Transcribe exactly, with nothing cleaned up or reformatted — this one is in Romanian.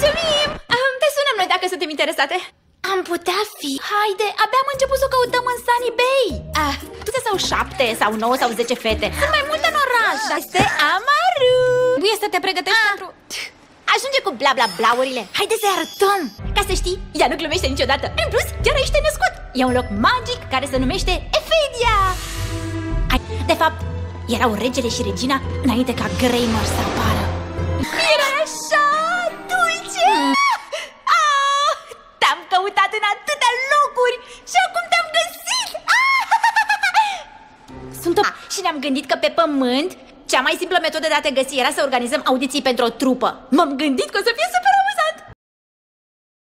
Mulțumim! Um, te sunăm noi dacă suntem interesate. Am putea fi. Haide, abia am început să o căutăm în Sunny Bay. Ah, Câte sau șapte, sau nouă, sau zece fete. Sunt mai multe în oraș. Este Amaru. Buie să te pregătești ah. pentru... Ajunge cu bla bla blaurile. Haide să-i arătăm. Ca să știi, ea nu glumește niciodată. În plus, chiar aici te-ai născut. E un loc magic care se numește Ephedia. De fapt, erau regele și regina înainte ca Greymar să apară. Era așa dulce. ah, Te-am căutat în atâtea locuri și acum te-am găsit. Sunt o... Și ne-am gândit că pe pământ cea mai simplă metodă de a te găsi era să organizăm audiții pentru o trupă. M-am gândit că o să fie